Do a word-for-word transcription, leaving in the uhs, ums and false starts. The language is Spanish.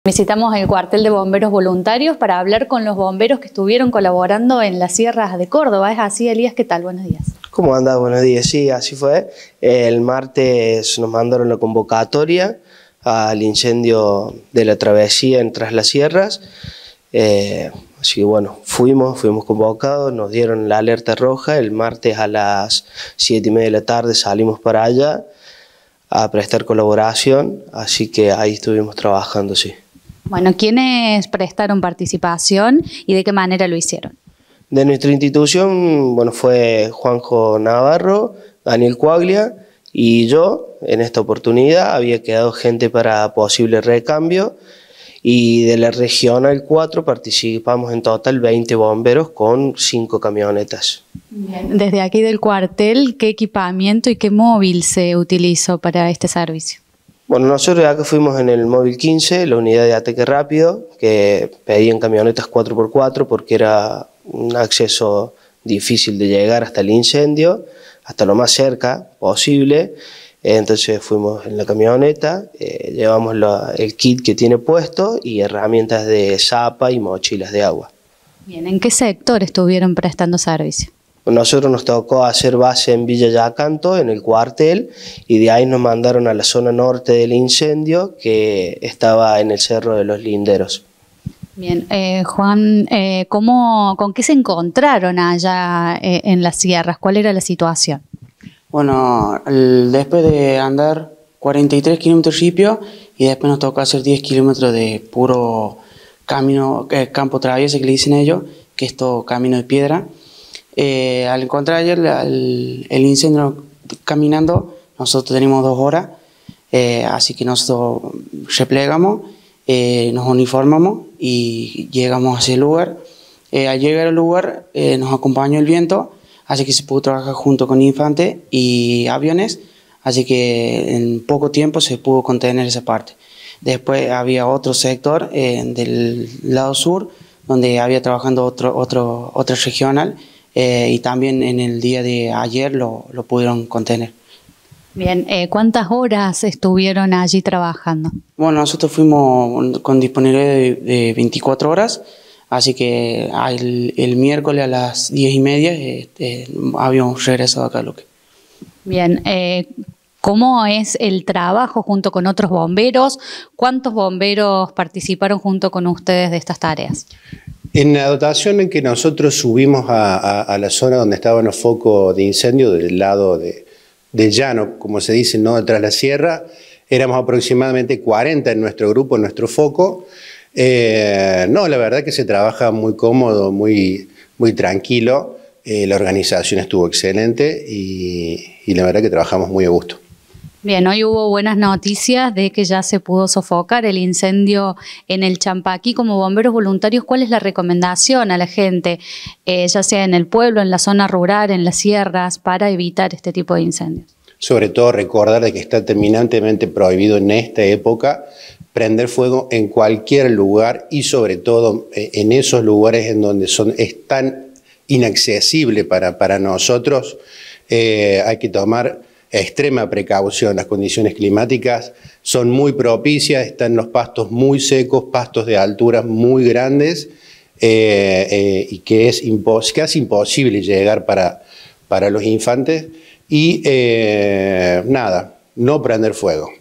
Visitamos el cuartel de bomberos voluntarios para hablar con los bomberos que estuvieron colaborando en las sierras de Córdoba. ¿Es así, Elías? ¿Qué tal? Buenos días. ¿Cómo andás? Buenos días. Sí, así fue. El martes nos mandaron la convocatoria al incendio de la travesía en Tras las Sierras. Eh, así que bueno, fuimos, fuimos convocados, nos dieron la alerta roja. El martes a las siete y media de la tarde salimos para allá a prestar colaboración, así que ahí estuvimos trabajando, sí. Bueno, ¿quiénes prestaron participación y de qué manera lo hicieron? De nuestra institución, bueno, fue Juanjo Navarro, Daniel Cuaglia y yo. En esta oportunidad había quedado gente para posible recambio, y de la regional cuatro participamos en total veinte bomberos con cinco camionetas. Bien. Desde aquí del cuartel, ¿qué equipamiento y qué móvil se utilizó para este servicio? Bueno, nosotros acá fuimos en el móvil quince, la unidad de ataque rápido, que pedían camionetas cuatro por cuatro porque era un acceso difícil de llegar hasta el incendio, hasta lo más cerca posible. Entonces fuimos en la camioneta, eh, llevamos la, el kit que tiene puesto y herramientas de zapa y mochilas de agua. Bien, ¿en qué sector estuvieron prestando servicio? Nosotros nos tocó hacer base en Villa Yacanto, en el cuartel, y de ahí nos mandaron a la zona norte del incendio, que estaba en el Cerro de los Linderos. Bien, eh, Juan, eh, ¿cómo, ¿con qué se encontraron allá eh, en las sierras? ¿Cuál era la situación? Bueno, el, después de andar cuarenta y tres kilómetros ripio y después nos tocó hacer diez kilómetros de puro camino, eh, campo traviesa que le dicen ellos, que es todo camino de piedra. Eh, al encontrar ayer el, el incendio caminando, nosotros tenemos dos horas, eh, así que nosotros replegamos, eh, nos uniformamos y llegamos hacia el lugar. Eh, al llegar al lugar eh, nos acompañó el viento, así que se pudo trabajar junto con infantes y aviones, así que en poco tiempo se pudo contener esa parte. Después había otro sector eh, del lado sur, donde había trabajando otro, otro, otro regional, eh, y también en el día de ayer lo, lo pudieron contener. Bien, eh, ¿cuántas horas estuvieron allí trabajando? Bueno, nosotros fuimos con disponibilidad de, de veinticuatro horas, así que el, el miércoles a las diez y media eh, eh, habíamos regresado acá a Luque. Bien, eh, ¿cómo es el trabajo junto con otros bomberos? ¿Cuántos bomberos participaron junto con ustedes de estas tareas? En la dotación en que nosotros subimos a, a, a la zona donde estaban los focos de incendio, del lado de, de llano, como se dice, no detrás de la sierra, éramos aproximadamente cuarenta en nuestro grupo, en nuestro foco. Eh, no, la verdad que se trabaja muy cómodo, muy, muy tranquilo. Eh, la organización estuvo excelente y, y la verdad que trabajamos muy a gusto. Bien, hoy hubo buenas noticias de que ya se pudo sofocar el incendio en el Champaquí. Como bomberos voluntarios, ¿cuál es la recomendación a la gente, eh, ya sea en el pueblo, en la zona rural, en las sierras, para evitar este tipo de incendios? Sobre todo recordar de que está terminantemente prohibido en esta época prender fuego en cualquier lugar y sobre todo eh, en esos lugares en donde son, es tan inaccesible para, para nosotros. Eh, hay que tomar extrema precaución. Las condiciones climáticas son muy propicias, están los pastos muy secos, pastos de alturas muy grandes, eh, eh, y que es impos casi imposible llegar para, para los infantes. Y eh, nada, no prender fuego.